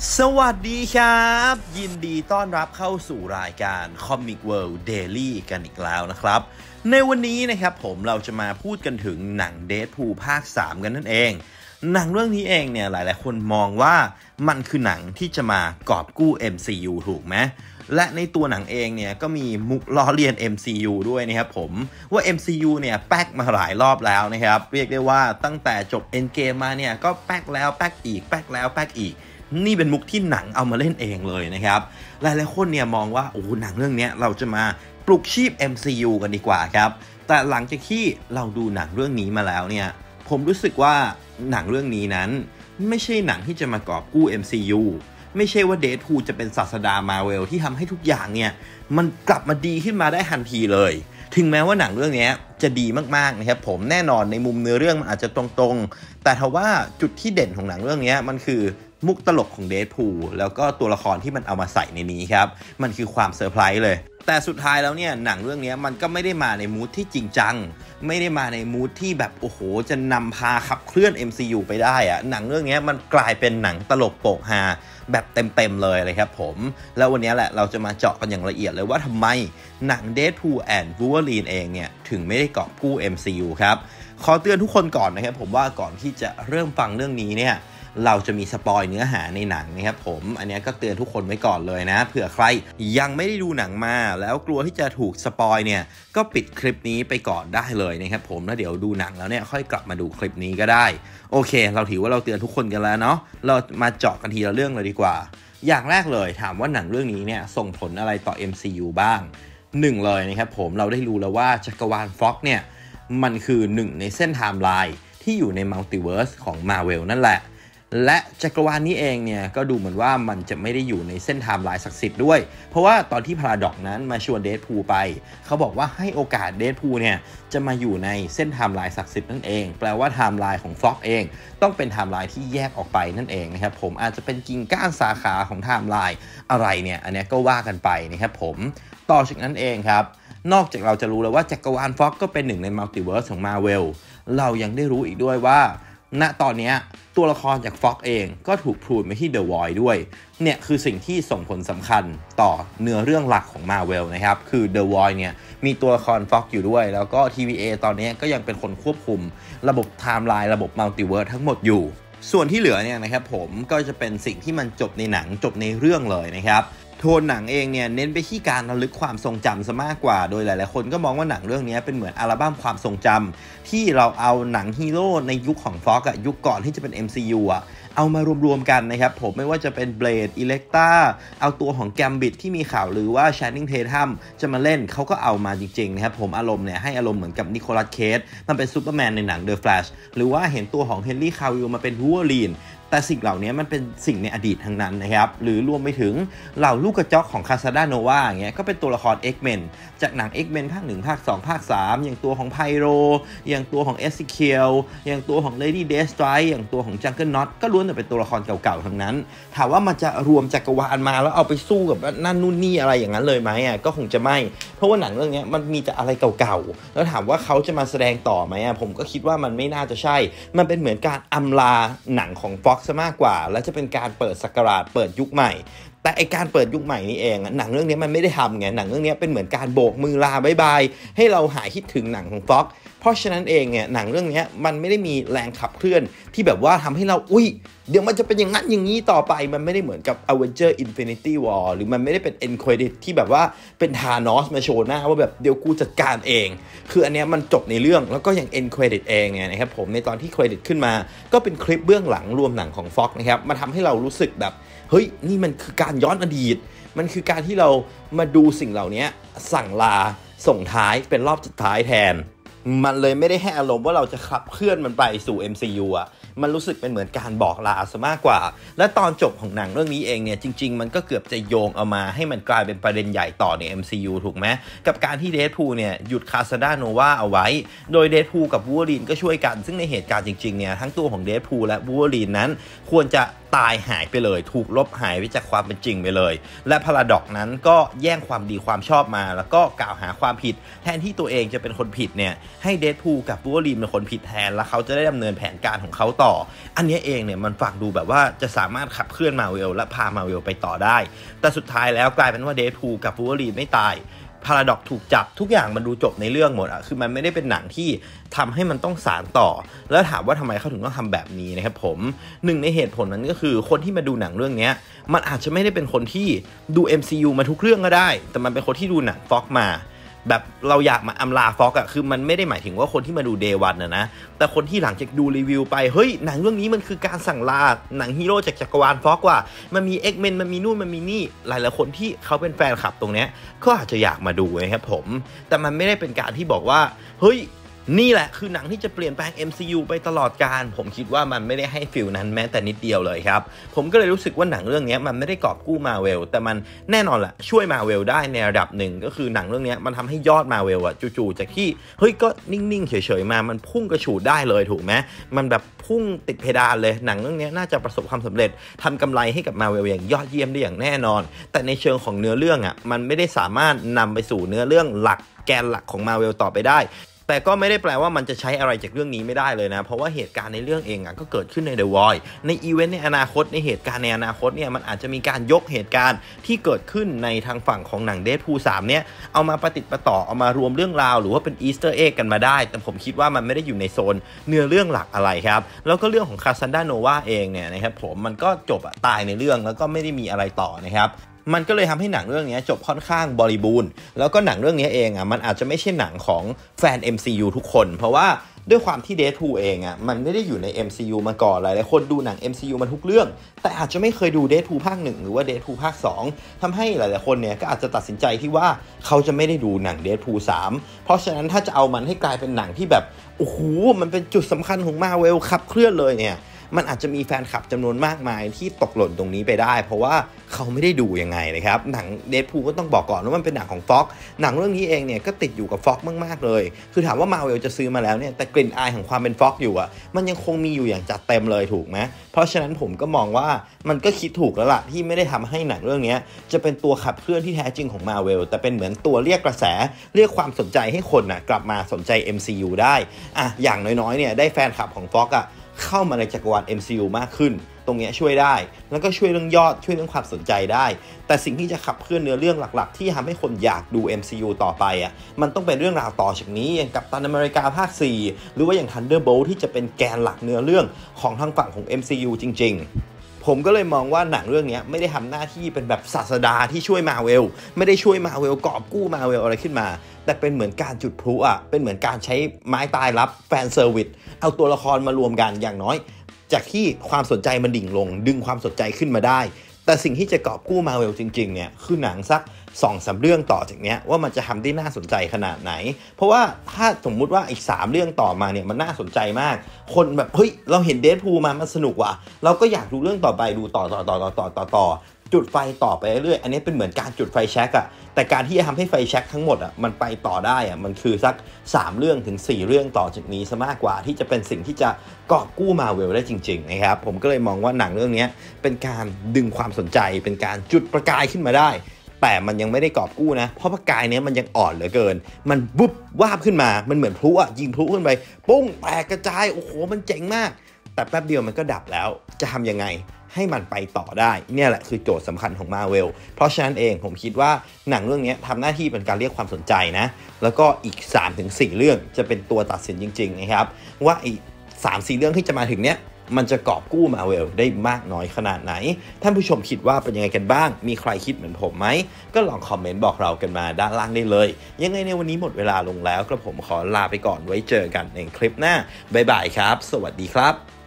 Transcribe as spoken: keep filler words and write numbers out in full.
สวัสดีครับยินดีต้อนรับเข้าสู่รายการ Comic World Daily กันอีกแล้วนะครับในวันนี้นะครับผมเราจะมาพูดกันถึงหนัง Deadpool ภาคสามกันนั่นเองหนังเรื่องนี้เองเนี่ยหลายๆคนมองว่ามันคือหนังที่จะมากอบกู้ เอ็ม ซี ยู ถูกไหมและในตัวหนังเองเนี่ยก็มีมุกล้อเลียน เอ็ม ซี ยู ด้วยนะครับผมว่า เอ็ม ซี ยู เนี่ยแป๊กมาหลายรอบแล้วนะครับเรียกได้ว่าตั้งแต่จบ Endgame มาเนี่ยก็แป๊กแล้วแป๊กอีกแป๊กแล้วแป๊กอีกนี่เป็นมุกที่หนังเอามาเล่นเองเลยนะครับหลายๆคนเนี่ยมองว่าโอ้หนังเรื่องนี้เราจะมาปลุกชีพ เอ็ม ซี ยู กันดีกว่าครับแต่หลังจากที่เราดูหนังเรื่องนี้มาแล้วเนี่ยผมรู้สึกว่าหนังเรื่องนี้นั้นไม่ใช่หนังที่จะมากอบกู้ เอ็ม ซี ยู ไม่ใช่ว่า Deadpool จะเป็นศาสดา Marvel ที่ทำให้ทุกอย่างเนี่ยมันกลับมาดีขึ้นมาได้ทันทีเลยถึงแม้ว่าหนังเรื่องนี้จะดีมากๆนะครับผมแน่นอนในมุมเนื้อเรื่องมันอาจจะตรงๆแต่ทว่าจุดที่เด่นของหนังเรื่องนี้มันคือมุกตลกของ Deadpool แล้วก็ตัวละครที่มันเอามาใส่ในนี้ครับมันคือความเซอร์ไพรส์เลยแต่สุดท้ายแล้วเนี่ยหนังเรื่องนี้มันก็ไม่ได้มาในมูดที่จริงจังไม่ได้มาในมูดที่แบบโอ้โหจะนำพาขับเคลื่อน เอ็ม ซี ยู ไปได้อะหนังเรื่องนี้มันกลายเป็นหนังตลกโปกฮาแบบเต็มๆเลยเลยครับผมแล้ววันนี้แหละเราจะมาเจาะกันอย่างละเอียดเลยว่าทำไมหนัง Deadpool and Wolverine เองเนี่ยถึงไม่ได้กอบกู้ เอ็ม ซี ยู ครับขอเตือนทุกคนก่อนนะครับผมว่าก่อนที่จะเริ่มฟังเรื่องนี้เนี่ยเราจะมีสปอยเนื้อหาในหนังนะครับผมอันนี้ก็เตือนทุกคนไว้ก่อนเลยนะเผื่อใครยังไม่ได้ดูหนังมาแล้วกลัวที่จะถูกสปอยเนี่ยก็ปิดคลิปนี้ไปก่อนได้เลยนะครับผมแล้วเดี๋ยวดูหนังแล้วเนี่ยค่อยกลับมาดูคลิปนี้ก็ได้โอเคเราถือว่าเราเตือนทุกคนกันแล้วเนาะเรามาเจาะกันทีละเรื่องเลยดีกว่าอย่างแรกเลยถามว่าหนังเรื่องนี้เนี่ยส่งผลอะไรต่อ เอ็ม ซี ยู บ้างหนึ่งเลยนะครับผมเราได้รู้แล้วว่าจักรวาล Fox เนี่ยมันคือหนึ่งในเส้นไทม์ไลน์ที่อยู่ในมัลติเวิร์สของ Marvel นั่นแหละและจักรวาลนี้เองเนี่ยก็ดูเหมือนว่ามันจะไม่ได้อยู่ในเส้นไทม์ไลน์ศักดิ์สิทธิ์ด้วยเพราะว่าตอนที่พาราดอกนั้นมาชวนเดดพูลไปเขาบอกว่าให้โอกาสเดดพูลเนี่ยจะมาอยู่ในเส้นไทม์ไลน์ศักดิ์สิทธิ์นั่นเองแปลว่าไทม์ไลน์ของฟ็อกเองต้องเป็นไทม์ไลน์ที่แยกออกไปนั่นเองนะครับผมอาจจะเป็นกิ่งก้านสาขาของไทม์ไลน์อะไรเนี่ยอันนี้ก็ว่ากันไปนะครับผมต่อจากนั้นเองครับนอกจากเราจะรู้แล้วว่าจักรวาลฟ็อกก็เป็นหนึ่งในมัลติเวิร์สของ Marvel เรายังได้รู้อีกด้วยว่าณตอนนี้ตัวละครจาก Fox เองก็ถูกพูดไปที่ The Void ด้วยเนี่ยคือสิ่งที่ส่งผลสำคัญต่อเนื้อเรื่องหลักของ Marvel นะครับคือ The Void เนี่ยมีตัวละคร Fox อยู่ด้วยแล้วก็ ที วี เอ ตอนนี้ก็ยังเป็นคนควบคุมระบบไทม์ไลน์ระบบมัลติเวิร์สทั้งหมดอยู่ส่วนที่เหลือเนี่ยนะครับผมก็จะเป็นสิ่งที่มันจบในหนังจบในเรื่องเลยนะครับโทนหนังเองเนี่ยเน้นไปที่การระลึกความทรงจำซะมากกว่าโดยหลายๆคนก็มองว่าหนังเรื่องนี้เป็นเหมือนอัลบั้มความทรงจำที่เราเอาหนังฮีโร่ในยุคของ Fox อะยุคก่อนที่จะเป็น เอ็ม ซี ยู อะเอามารวมๆกันนะครับผมไม่ว่าจะเป็น Blade Electra เอาตัวของ Gambit ที่มีข่าวหรือว่า Channing Tatum จะมาเล่นเขาก็เอามาจริงๆนะครับผมอารมณ์เนี่ยให้อารมณ์เหมือนกับนิโคลัสเคจมันเป็นซูเปอร์แมนในหนัง The Flash หรือว่าเห็นตัวของ Henry Cavill มาเป็น Wolverineแต่สิ่งเหล่านี้มันเป็นสิ่งในอดีตทั้งนั้นนะครับหรือรวมไปถึงเหล่าลูกกระจอกของคาซาดาโนวาอย่างเงี้ยก็เป็นตัวละคร X-Men จากหนัง X-Men ภาคหนึ่งภาคสองภาคสามอย่างตัวของไพโรอย่างตัวของเอสซิเคียลอย่างตัวของ Lady Deathstrike อย่างตัวของ Juggernaut ก็ล้วนแต่เป็นตัวละครเก่าๆทั้งนั้นถามว่ามันจะรวมจักรวาลมาแล้วเอาไปสู้กับนั่นนู่นนี่อะไรอย่างนั้นเลยไหมอ่ะก็คงจะไม่เพราะว่าหนังเรื่องนี้มันมีแต่อะไรเก่าๆแล้วถามว่าเขาจะมาแสดงต่อไหมอ่ะผมก็คิดว่ามันไม่น่าจะใช่มันเป็นเหมือนการอำลาหนังของ Foxซะมากกว่าและจะเป็นการเปิดศักราชเปิดยุคใหม่แต่ไอการเปิดยุคใหม่นี้เองหนังเรื่องนี้มันไม่ได้ทำไงหนังเรื่องนี้เป็นเหมือนการโบกมือลาบายบายให้เราหายคิดถึงหนังของ Fox เพราะฉะนั้นเองเนี่ยหนังเรื่องนี้มันไม่ได้มีแรงขับเคลื่อนที่แบบว่าทำให้เราอุ้ยเดี๋ยวมันจะเป็นอย่างนั้นอย่างนี้ต่อไปมันไม่ได้เหมือนกับ Avengers Infinity War หรือมันไม่ได้เป็น End Credit ที่แบบว่าเป็นธานอสมาโชว์หน้าว่าแบบเดี๋ยวกูจัดการเองคืออันเนี้ยมันจบในเรื่องแล้วก็ยัง End Credit เองไงนะครับผมในตอนที่เครดิตขึ้นมาก็เป็นคลิปเบื้องหลังรวมหนังของ Fox นะครับมาทำให้เรารู้สึกแบบเฮ้ยนี่มันคือการย้อนอดีตมันคือการที่เรามาดูสิ่งเหล่านี้สั่งลาส่งท้ายเป็นรอบสุดท้ายแทนมันเลยไม่ได้ให้อารมณ์ว่าเราจะขับเคลื่อนมันไปสู่ เอ็ม ซี ยู อ่ะมันรู้สึกเป็นเหมือนการบอกลาซะมากกว่าและตอนจบของหนังเรื่องนี้เองเนี่ยจริงๆมันก็เกือบจะโยงเอามาให้มันกลายเป็นประเด็นใหญ่ต่อใน เอ็ม ซี ยู ถูกไหมกับการที่เดดพูลเนี่ยหยุดคาซาดาโนวาเอาไว้โดยเดดพูลกับวูล์ฟเวอรีนก็ช่วยกันซึ่งในเหตุการณ์จริงๆเนี่ยทั้งตัวของเดดพูลและวูล์ฟเวอรีนนั้นควรจะตายหายไปเลยถูกลบหายไปจากความเป็นจริงไปเลยและพาราดอกนั้นก็แย่งความดีความชอบมาแล้วก็กล่าวหาความผิดแทนที่ตัวเองจะเป็นคนผิดเนี่ยให้เดดพูลกับวูล์ฟเวอรีนเป็นคนผิดแทนแล้วเขาจะได้ดำเนินแผนการของเขาต่ออันนี้เองเนี่ยมันฟังดูแบบว่าจะสามารถขับเคลื่อนมาเวลและพามาเวลไปต่อได้แต่สุดท้ายแล้วกลายเป็นว่าเดดพูลกับวูล์ฟเวอรีนไม่ตายพาราดอกถูกจับทุกอย่างมันดูจบในเรื่องหมดอะคือมันไม่ได้เป็นหนังที่ทำให้มันต้องสานต่อแล้วถามว่าทำไมเขาถึงต้องทำแบบนี้นะครับผมหนึ่งในเหตุผลนั้นก็คือคนที่มาดูหนังเรื่องนี้มันอาจจะไม่ได้เป็นคนที่ดู เอ็ม ซี ยู มาทุกเรื่องก็ได้แต่มันเป็นคนที่ดูหนังฟ็อกมาแบบเราอยากมาอำลาฟ็อกอะคือมันไม่ได้หมายถึงว่าคนที่มาดูเดย์วันนะนะแต่คนที่หลังจากดูรีวิวไปเฮ้ยหนังเรื่องนี้มันคือการสั่งลาหนังฮีโร่จากจักรวาลฟ็อกว่ะมันมี X-Men มันมีนู่นมันมีนี่หลายๆคนที่เขาเป็นแฟนคลับตรงเนี้ยก็อาจจะอยากมาดูนะครับผมแต่มันไม่ได้เป็นการที่บอกว่าเฮ้ยนี่แหละคือหนังที่จะเปลี่ยนแปลง เอ็ม ซี ยู ไปตลอดกาลผมคิดว่ามันไม่ได้ให้ฟีลนั้นแม้แต่นิดเดียวเลยครับผมก็เลยรู้สึกว่าหนังเรื่องนี้มันไม่ได้กอบกู้มาเวลแต่มันแน่นอนแหละช่วยมาเวลได้ในระดับหนึ่งก็คือหนังเรื่องนี้มันทำให้ยอดมาเวลอะจู่ๆจากที่เฮ้ยก็นิ่งๆเฉยๆมามันพุ่งกระฉูดได้เลยถูกไหมมันแบบพุ่งติดเพดานเลยหนังเรื่องนี้น่าจะประสบความสำเร็จทำกำไรให้กับมาเวลอย่างยอดเยี่ยมได้อย่างแน่นอนแต่ในเชิงของเนื้อเรื่องอะมันไม่ได้สามารถนำไปสู่เนื้อเรื่องหลักแกนหลักของมาเวลต่อไปได้แต่ก็ไม่ได้แปลว่ามันจะใช้อะไรจากเรื่องนี้ไม่ได้เลยนะเพราะว่าเหตุการณ์ในเรื่องเองอ่ะก็เกิดขึ้นใน The Void ในอีเวนต์ในอนาคตในเหตุการณ์ในอนาคตเนี่ยมันอาจจะมีการยกเหตุการณ์ที่เกิดขึ้นในทางฝั่งของหนัง Deadpool สามเนี่ยเอามาประติดประต่อเอามารวมเรื่องราวหรือว่าเป็นอีสเตอร์เอ็กกันมาได้แต่ผมคิดว่ามันไม่ได้อยู่ในโซนเนื้อเรื่องหลักอะไรครับแล้วก็เรื่องของคาซันดาโนวาเองเนี่ยนะครับผมมันก็จบตายในเรื่องแล้วก็ไม่ได้มีอะไรต่อนะครับมันก็เลยทำให้หนังเรื่องนี้จบค่อนข้างบริบูรณ์แล้วก็หนังเรื่องนี้เองอ่ะมันอาจจะไม่ใช่หนังของแฟน เอ็ม ซี ยู ทุกคนเพราะว่าด้วยความที่ Deadpool เองอ่ะมันไม่ได้อยู่ใน เอ็ม ซี ยู มาก่อนหลายๆคนดูหนัง เอ็ม ซี ยู มาทุกเรื่องแต่อาจจะไม่เคยดู Deadpool ภาคหนึ่งหรือว่า Deadpool ภาคสองทำให้หลายๆคนเนี่ยก็อาจจะตัดสินใจที่ว่าเขาจะไม่ได้ดูหนัง Deadpool สามเพราะฉะนั้นถ้าจะเอามันให้กลายเป็นหนังที่แบบโอ้โหมันเป็นจุดสำคัญของ Marvel ขับเคลื่อนเลยเนี่ยมันอาจจะมีแฟนคลับจำนวนมากมายที่ตกหล่นตรงนี้ไปได้เพราะว่าเขาไม่ได้ดูยังไงนะครับหนัง Deadpool ก็ต้องบอกก่อนว่ามันเป็นหนังของ Fox หนังเรื่องนี้เองเนี่ยก็ติดอยู่กับ Fox มากๆเลยคือถามว่า Marvel จะซื้อมาแล้วเนี่ยแต่กลิ่นอายของความเป็น Fox อยู่อ่ะมันยังคงมีอยู่อย่างจัดเต็มเลยถูกไหมเพราะฉะนั้นผมก็มองว่ามันก็คิดถูกแล้วล่ะที่ไม่ได้ทำให้หนังเรื่องนี้จะเป็นตัวขับเคลื่อนที่แท้จริงของ Marvel แต่เป็นเหมือนตัวเรียกกระแสเรียกความสนใจให้คนน่ะกลับมาสนใจ เอ็ม ซี ยู ได้อ่ะอย่างน้อยๆเนี่ยได้แฟนคลับของ Fox อ่ะเข้ามาในจักรวาล เอ็ม ซี ยู มากขึ้นตรงนี้ช่วยได้แล้วก็ช่วยเรื่องยอดช่วยเรื่องความสนใจได้แต่สิ่งที่จะขับเคลื่อนเนื้อเรื่องหลักๆที่ทำให้คนอยากดู เอ็ม ซี ยู ต่อไปอ่ะมันต้องเป็นเรื่องราวต่อจากนี้อย่างกัปตันอเมริกาภาคสี่หรือว่าอย่าง Thunderbolt ที่จะเป็นแกนหลักเนื้อเรื่องของทางฝั่งของ เอ็ม ซี ยู จริงๆผมก็เลยมองว่าหนังเรื่องนี้ไม่ได้ทำหน้าที่เป็นแบบศาสดาที่ช่วยมาเวลไม่ได้ช่วยมาเวลกอบกู้มาเวลอะไรขึ้นมาแต่เป็นเหมือนการจุดพลุอ่ะเป็นเหมือนการใช้ไม้ตายรับแฟนเซอร์วิสเอาตัวละครมารวมกันอย่างน้อยจากที่ความสนใจมันดิ่งลงดึงความสนใจขึ้นมาได้แต่สิ่งที่จะกอบกู้มาเวลจริงๆเนี่ยคือหนังสัก สองสาม เรื่องต่อจากเนี้ยว่ามันจะทำได้น่าสนใจขนาดไหนเพราะว่าถ้าสมมุติว่าอีกสามเรื่องต่อมาเนี่ยมันน่าสนใจมากคนแบบเฮ้ยเราเห็น Deadpool มามันสนุกว่ะเราก็อยากดูเรื่องต่อไปดูต่อต่อต่อต่อต่อต่อต่อจุดไฟต่อไปเรื่อยๆอันนี้เป็นเหมือนการจุดไฟแช็กอะแต่การที่จะทำให้ไฟแช็กทั้งหมดอะมันไปต่อได้อะมันคือสักสามเรื่องถึงสี่เรื่องต่อจากนี้ซะมากกว่าที่จะเป็นสิ่งที่จะกอบกู้มาเวลได้จริงๆนะครับผมก็เลยมองว่าหนังเรื่องนี้เป็นการดึงความสนใจเป็นการจุดประกายขึ้นมาได้แต่มันยังไม่ได้กอบกู้นะเพราะประกายเนี้ยมันยังอ่อนเหลือเกินมันวุบวาบขึ้นมามันเหมือนพลุอะยิงพลุขึ้นไปปุ้งแตกกระจายโอ้โหมันเจ๋งมากแต่แป๊บเดียวมันก็ดับแล้วจะทำยังไงให้มันไปต่อได้เนี่ยแหละคือโจทย์สำคัญของ Marvel เพราะฉะนั้นเองผมคิดว่าหนังเรื่องนี้ทำหน้าที่เป็นการเรียกความสนใจนะแล้วก็อีก สามถึงสี่ เรื่องจะเป็นตัวตัดสินจริงๆนะครับว่าไอ้ สามสี่ เรื่องที่จะมาถึงเนี้ยมันจะกอบกู้ Marvel ได้มากน้อยขนาดไหนท่านผู้ชมคิดว่าเป็นยังไงกันบ้างมีใครคิดเหมือนผมไหมก็ลองคอมเมนต์บอกเรากันมาด้านล่างได้เลยยังไงในวันนี้หมดเวลาลงแล้วกระผมขอลาไปก่อนไว้เจอกันในคลิปหน้าบ๊ายบายครับสวัสดีครับ